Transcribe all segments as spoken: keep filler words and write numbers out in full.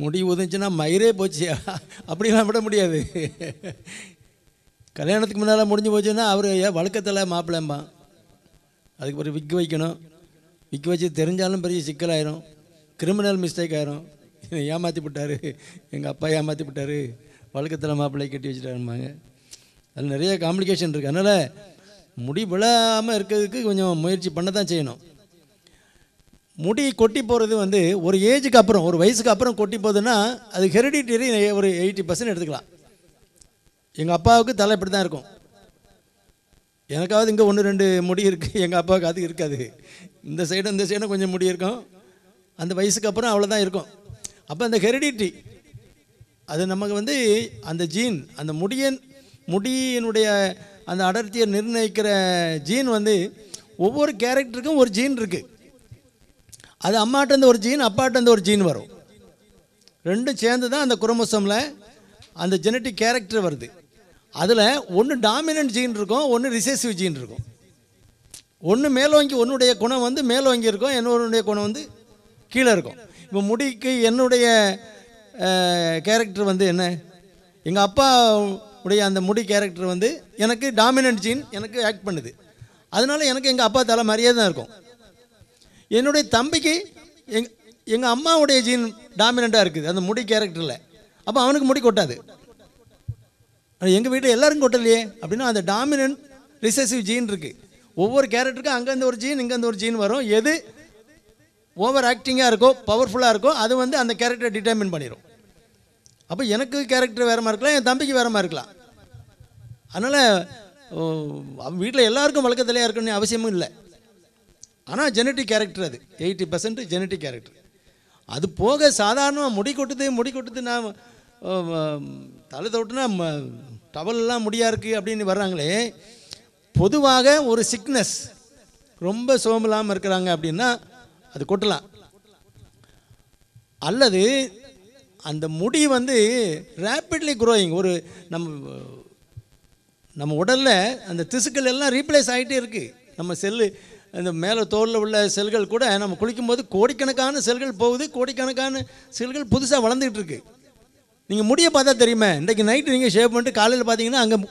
முடி உதஞ்சுன்னா மயிரே போச்சு அப்படிலாம் விட முடியாது. கல்யாணத்துக்கு முன்னால் முடிஞ்சு போச்சுன்னா அவர் ஏன் வழக்கத்தில் மாப்பிள்ளைம்பா, அதுக்கு ஒரு விக்கு வைக்கணும். விக்கு வச்சு தெரிஞ்சாலும் பெரிய சிக்கலாயிரும், கிரிமினல் மிஸ்டேக் ஆயிரும். ஏமாற்றி விட்டார், எங்கள் அப்பா ஏமாற்றி விட்டார், வழக்கத்தில் மாப்பிள்ளை கட்டி வச்சுட்டாருமாங்க. அதில் நிறைய காம்ப்ளிகேஷன் இருக்குது. அதனால் முடி விழாமல் இருக்கிறதுக்கு கொஞ்சம் முயற்சி பண்ண தான் செய்யணும். முடி கொட்டி போகிறது வந்து ஒரு ஏஜுக்கு அப்புறம், ஒரு வயசுக்கு அப்புறம் கொட்டி போகுதுன்னா அது ஹெரிடிட்டரி ஒரு எயிட்டி பர்சன்ட் எடுத்துக்கலாம். எங்கள் அப்பாவுக்கு தலை இப்படி தான் இருக்கும். எனக்காவது இங்கே ஒன்று ரெண்டு முடி இருக்குது, எங்கள் அப்பாவுக்கு அது இருக்காது. இந்த சைடும் இந்த சைடும் கொஞ்சம் முடி இருக்கும். அந்த வயசுக்கு அப்புறம் அவ்வளோதான் இருக்கும். அப்போ அந்த ஹெரிடிட்டி அது நமக்கு வந்து அந்த ஜீன், அந்த முடியன் முடியினுடைய அந்த அடர்த்தியை நிர்ணயிக்கிற ஜீன் வந்து ஒவ்வொரு கேரக்டருக்கும் ஒரு ஜீன் இருக்குது. அது அம்மாட்டேருந்து ஒரு ஜீன், அப்பாட்டேருந்து ஒரு ஜீன் வரும். ரெண்டும் சேர்ந்து தான் அந்த குரோமோசோமில் அந்த ஜெனட்டிக் கேரக்டர் வருது. அதில் ஒன்று டாமினன்ட் ஜீன் இருக்கும், ஒன்று ரிசெசிவ் ஜீன் இருக்கும். ஒன்று மேலோங்கி, ஒன்றுடைய குணம் வந்து மேலோங்கி இருக்கும், என்னுடைய குணம் வந்து கீழே இருக்கும். இப்போ முடிக்கு என்னுடைய கேரக்டர் வந்து என்ன, எங்கள் அப்பா உடைய அந்த முடி கேரக்டர் வந்து எனக்கு டாமினன்ட் ஜீன் எனக்கு ஆக்ட் பண்ணுது. அதனால எனக்கு எங்கள் அப்பா தலை மாதிரியே தான் இருக்கும். என்னுடைய தம்பிக்கு எங் எங்கள் அம்மாவுடைய ஜீன் டாமினண்ட்டாக இருக்குது அந்த முடி கேரக்டரில். அப்போ அவனுக்கு முடி கொட்டாது. எங்கள் வீட்டில் எல்லோரும் கொட்டலையே அப்படின்னா அந்த டாமினன்ட் ரிசெசிவ் ஜீன் இருக்குது. ஒவ்வொரு கேரக்டருக்கும் அங்கேருந்து ஒரு ஜீன், இங்கேருந்து ஒரு ஜீன் வரும். எது ஓவர் ஆக்டிங்காக இருக்கோ, பவர்ஃபுல்லாக இருக்கோ, அது வந்து அந்த கேரக்டரை டிட்டர்மின் பண்ணிடும். அப்போ எனக்கு கேரக்டர் வேறு மாதிரி இருக்கலாம், என் தம்பிக்கு வேறு மாதிரி இருக்கலாம். அதனால் வீட்டில் எல்லாருக்கும் வழக்கத்திலே இருக்கணும்னு அவசியமும் இல்லை. ஆனால் ஜெனட்டிக் கேரக்டர் அது எயிட்டி பர்சன்ட் ஜெனட்டிக் கேரக்டர். அது போக சாதாரணமாக முடி கொட்டுது முடி கொட்டுது நான் தலை தொட்டுனா டவல்லாம் முடியாக இருக்குது அப்படின்னு வர்றாங்களே. பொதுவாக ஒரு சிக்னஸ் ரொம்ப சோம்பலாமல் இருக்கிறாங்க அப்படின்னா அது கொட்டலாம். அல்லது அந்த முடி வந்து ரேப்பிட்லி க்ரோயிங், ஒரு நம்ம நம்ம உடலில் அந்த திசுக்கள் எல்லாம் ரீப்ளேஸ் ஆகிட்டே இருக்குது. நம்ம செல்லு அந்த மேலே தோலில் உள்ள செல்கள் கூட நம்ம குளிக்கும்போது கோடிக்கணக்கான செல்கள் போகுது, கோடிக்கணக்கான செல்கள் புதுசாக வளர்ந்துக்கிட்டு இருக்கு. நீங்கள் முடியை பார்த்தா தெரியுமே. இன்றைக்கி நைட்டு நீங்கள் ஷேவ் பண்ணிட்டு காலையில் பார்த்தீங்கன்னா அங்கே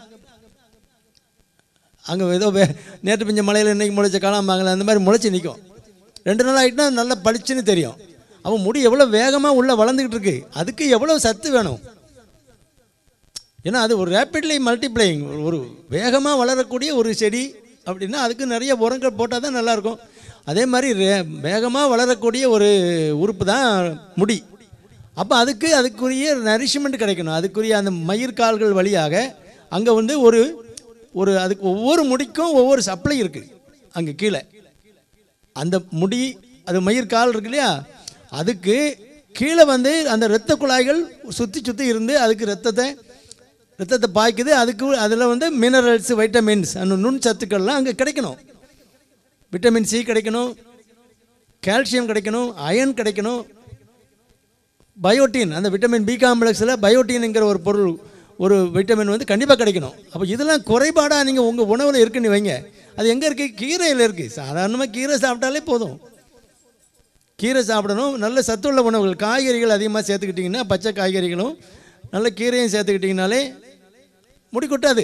அங்கே ஏதோ வே நேற்று பிஞ்ச மலையில் இன்றைக்கி முளைச்ச காணாமாங்களே அந்த மாதிரி முளைச்சி நிற்கும். ரெண்டு நாள் ஆகிட்டுனா நல்லா பளிச்சுன்னு தெரியும். அவன் முடி எவ்வளோ வேகமாக உள்ளே வளர்ந்துக்கிட்டு இருக்கு, அதுக்கு எவ்வளோ சத்து வேணும். ஏன்னா அது ஒரு ரேப்பிட்லி மல்டிப்ளையிங், ஒரு வேகமாக வளரக்கூடிய ஒரு செடி அப்படின்னா அதுக்கு நிறைய உரங்கள் போட்டால் தான் நல்லாயிருக்கும். அதே மாதிரி வேகமாக வளரக்கூடிய ஒரு உறுப்பு தான் முடி. அப்போ அதுக்கு அதுக்குரிய நரிஷ்மெண்ட் கிடைக்கணும். அதுக்குரிய அந்த மயிர்கால்கள் வழியாக அங்கே வந்து ஒரு ஒரு அதுக்கு ஒவ்வொரு முடிக்கும் ஒவ்வொரு சப்ளை இருக்குது. அங்கே கீழே அந்த முடி அது மயிர்கால் இருக்கு இல்லையா, அதுக்கு கீழே வந்து அந்த இரத்த குழாய்கள் சுற்றி சுற்றி இருந்து அதுக்கு ரத்தத்தை ரத்தத்தை பாய்க்குது. அதுக்கு அதில் வந்து மினரல்ஸ், வைட்டமின்ஸ், அந்த நுண் சத்துக்கள்லாம் அங்கே கிடைக்கணும். விட்டமின் சி கிடைக்கணும், கால்சியம் கிடைக்கணும், அயன் கிடைக்கணும், பயோட்டின், அந்த விட்டமின் பி காம்ப்ளெக்ஸில் பயோட்டின்ங்கிற ஒரு பொருள், ஒரு விட்டமின் வந்து கண்டிப்பாக கிடைக்கணும். அப்போ இதெல்லாம் குறைபாடாக நீங்கள் உங்கள் உணவில் இருக்குன்னு வைங்க. அது எங்கே இருக்குது? கீரையில் இருக்குது. சாதாரணமாக கீரை சாப்பிட்டாலே போதும். கீரை சாப்பிடணும். நல்ல சத்துள்ள உணவுகள், காய்கறிகள் அதிகமாக சேர்த்துக்கிட்டிங்கன்னா, பச்சை காய்கறிகளும் நல்ல கீரையும் சேர்த்துக்கிட்டிங்கனாலே முடி கொட்டாது.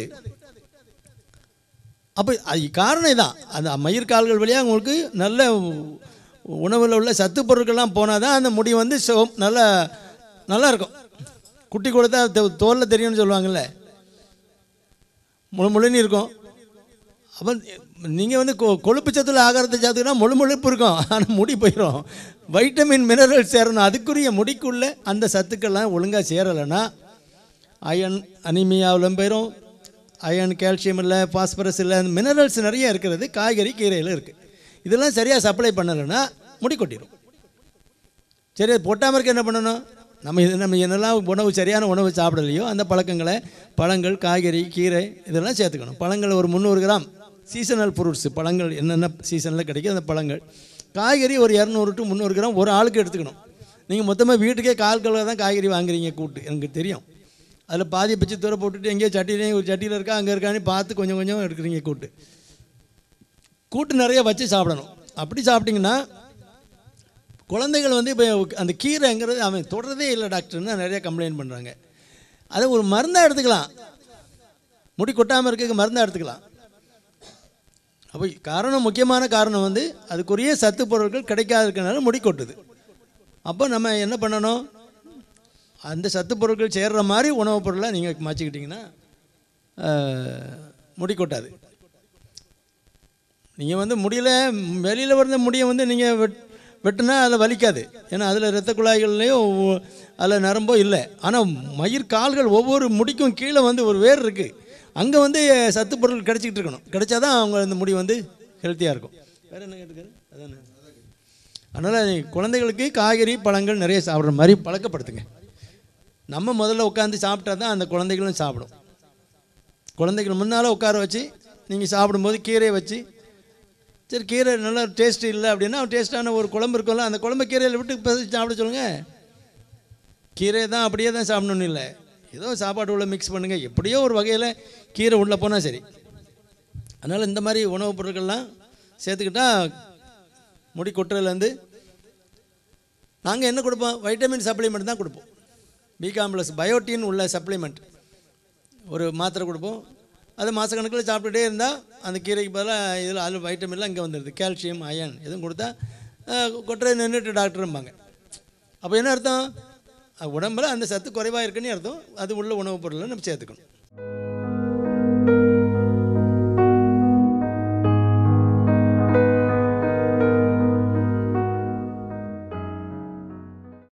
அப்போ அது காரணம் இதான். அந்த மயிர்கால்கள் வழியாக உங்களுக்கு நல்ல உணவில் உள்ள சத்து பொருட்கள்லாம் போனால் தான் அந்த முடி வந்து சோ நல்லா நல்லா இருக்கும். குட்டி கொடுத்தா தோலில் தெரியும்னு சொல்லுவாங்கள்ல, முழு முழுன்னு இருக்கும். அப்போ நீங்கள் வந்து கொ கொழுப்பு சத்துல ஆகாரத்தை சாத்துக்கினா முழு முழுப்பு இருக்கும், ஆனால் முடி போயிடும். வைட்டமின் மினரல் சேரணும். அதுக்குரிய முடிக்குள்ளே அந்த சத்துக்கள்லாம் ஒழுங்காக சேரலைன்னா அயன் அனிமியாவில் போயிடும். அயன், கால்சியம் இல்லை, பாஸ்பரஸ் இல்லை, அந்த மினரல்ஸ் நிறைய இருக்கிறது காய்கறி கீரையில் இருக்குது. இதெல்லாம் சரியாக சப்ளை பண்ணலைன்னா முடி கொட்டிடும். சரி, அது பொட்டாமல் இருக்க என்ன பண்ணணும்? நம்ம இது நம்ம என்னெல்லாம் உணவு சரியான உணவு சாப்பிடலையோ அந்த பழக்கங்களை, பழங்கள், காய்கறி, கீரை இதெல்லாம் சேர்த்துக்கணும். பழங்கள் ஒரு முந்நூறு கிராம், சீசனல் ஃப்ரூட்ஸ், பழங்கள் என்னென்ன சீசனில் கிடைக்கும் அந்த பழங்கள். காய்கறி ஒரு இரநூறு டு முந்நூறு கிராம் ஒரு ஆளுக்கு எடுத்துக்கணும். நீங்கள் மொத்தமாக வீட்டுக்கே கால் கிலோ தான் காய்கறி வாங்குறீங்க கூட்டு, எனக்கு தெரியும். அதில் பாதி பிச்சு தூர போட்டுட்டு எங்கேயோ சட்டியிலே ஒரு சட்டியில் இருக்கா அங்கே இருக்கான்னு பார்த்து கொஞ்சம் கொஞ்சம் எடுக்கிறீங்க கூட்டு. கூட்டு நிறைய வச்சு சாப்பிடணும். அப்படி சாப்பிட்டிங்கன்னா குழந்தைகள் வந்து இப்போ அந்த கீரைங்கிறது அவன் தொடரதே இல்லை டாக்டர்னு நிறையா கம்ப்ளைண்ட் பண்ணுறாங்க. அதை ஒரு மருந்தாக எடுத்துக்கலாம், முடி கொட்டாமல் இருக்க மருந்தாக எடுத்துக்கலாம். அப்போ காரணம், முக்கியமான காரணம் வந்து அதுக்குரிய சத்து பொருட்கள் கிடைக்காது இருக்கனால முடி கொட்டுது. அப்போ நம்ம என்ன பண்ணணும், அந்த சத்து பொருட்கள் சேர்கிற மாதிரி உணவுப் பொருளை நீங்கள் மாற்றிக்கிட்டிங்கன்னா முடி கொட்டாது. நீங்கள் வந்து முடியல வெளியில் வந்த முடியை வந்து நீங்கள் வெட் வெட்டினா அதில் வலிக்காது, ஏன்னா அதில் இரத்த குழாய்கள்லேயும் அதில் நரம்போ இல்லை. ஆனால் மயிர் கால்கள் ஒவ்வொரு முடிக்கும் கீழே வந்து ஒரு வேர் இருக்குது, அங்கே வந்து சத்து பொருள் கிடச்சிக்கிட்டு இருக்கணும். கிடைச்சா தான் அவங்க அந்த முடி வந்து ஹெல்த்தியாக இருக்கும். வேறு என்ன கேட்டுக்காரு அதானே. அதனால் குழந்தைகளுக்கு காய்கறி பழங்கள் நிறைய சாப்பிட்ற மாதிரி பழக்கப்படுத்துங்க. நம்ம முதல்ல உட்காந்து சாப்பிட்டா தான் அந்த குழந்தைகளும் சாப்பிடும். குழந்தைகள் முன்னால் உட்கார வச்சு நீங்கள் சாப்பிடும்போது கீரையை வச்சு, சரி கீரை நல்லா டேஸ்ட்டு இல்லை அப்படின்னா டேஸ்ட்டான ஒரு குழம்பு இருக்கும்ல, அந்த குழம்பு கீரையில் விட்டு பசி சாப்பிட சொல்லுங்கள். கீரையை தான் அப்படியே தான் சாப்பிடணுன்னு இல்லை, ஏதோ சாப்பாடு உள்ள மிக்ஸ் பண்ணுங்கள், எப்படியோ ஒரு வகையில் கீரை உள்ளே போனால் சரி. அதனால் இந்த மாதிரி உணவுப் பொருட்கள்லாம் சேர்த்துக்கிட்டால் முடி கொட்டுறதுலேருந்து. நாங்கள் என்ன கொடுப்போம், வைட்டமின் சப்ளிமெண்ட் தான் கொடுப்போம். பி காம்ப்ளெக்ஸ் பயோட்டின் உள்ள சப்ளிமெண்ட் ஒரு மாத்திரை கொடுப்போம். அது மாதக்கணக்கில் சாப்பிட்டுட்டே இருந்தால் அந்த கீரைக்கு பதிலாக இதில் அது வைட்டமின்லாம் இங்கே வந்துடுது, கால்சியம் அயன் எதுவும் கொடுத்தா கொட்டுறது நின்றுட்டு டாக்டரும்பாங்க. அப்போ என்ன அர்த்தம், உடம்பில் அந்த சத்து குறைவாக இருக்குன்னு அர்த்தம். அது உள்ள உணவுப் பொருளை நம்ம சேர்த்துக்கணும்.